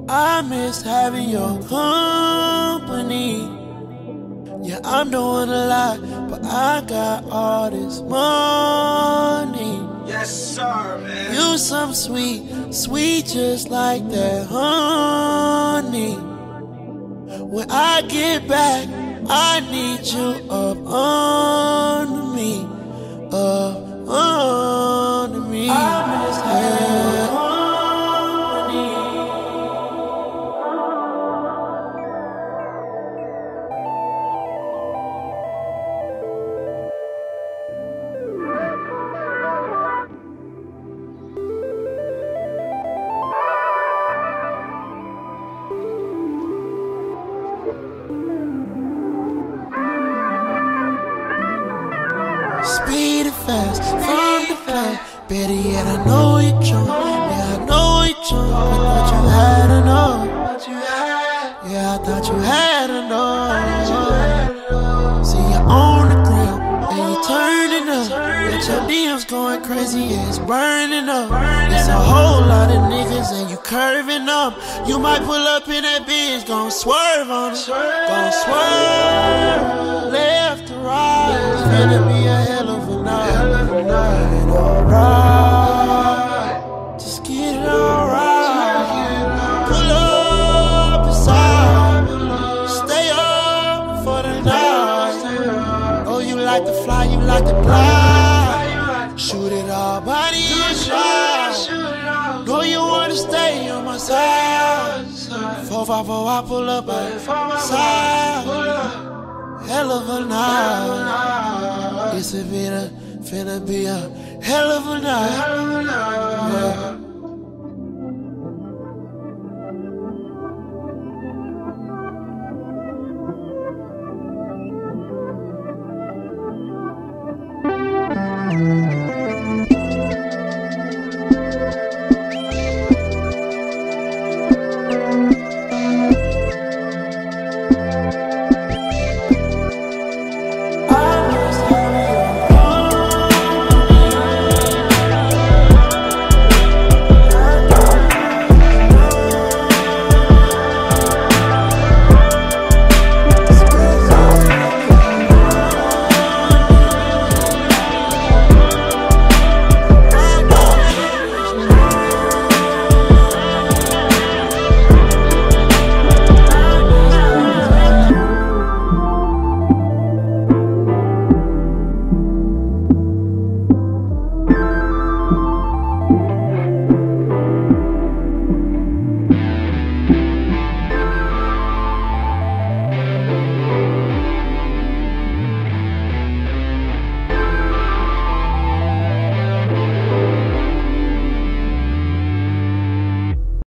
I miss having your company. Yeah, I'm doing a lot, but I got all this money. Yes, sir, man. You some sweet, sweet just like that honey. When I get back, I need you up under me, up under me. I miss having company. Speedin' fast from the club. Better yet, I know you drunk. Yeah, I know you drunk. I thought you had enough. Yeah, I thought you had enough. See you on the ground and you turning up. Got your DMs going crazy, yeah, it's burning up. It's a whole lot of niggas and you curving up. You might pull up in that bitch, gon' swerve on it. Gon' swerve left to right. It's finna be a hell of a night. Get it alright. Just get it alright. Pull up inside. Stay up for the night. Oh, you like to fly, you like to glide. Shoot it all, body and shot. Know you wanna stay on my side. 454, I pull up by the side. Hell of a night. It's finna be a hell of a night. Yeah.